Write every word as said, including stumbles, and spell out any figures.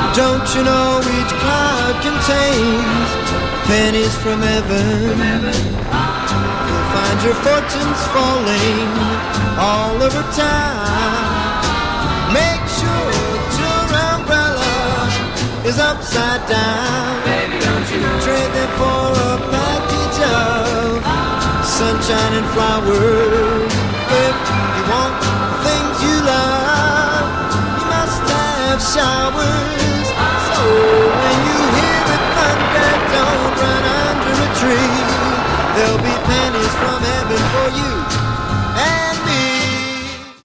Don't you know each cloud contains pennies from heaven? You'll find your fortunes falling all over town. Make sure that your umbrella is upside down. Baby, don't you know? Trade them for a package of sunshine and flowers. If you want things you love, you must have showers. So when you hear the thunder, don't run under a tree. There'll be pennies from heaven for you.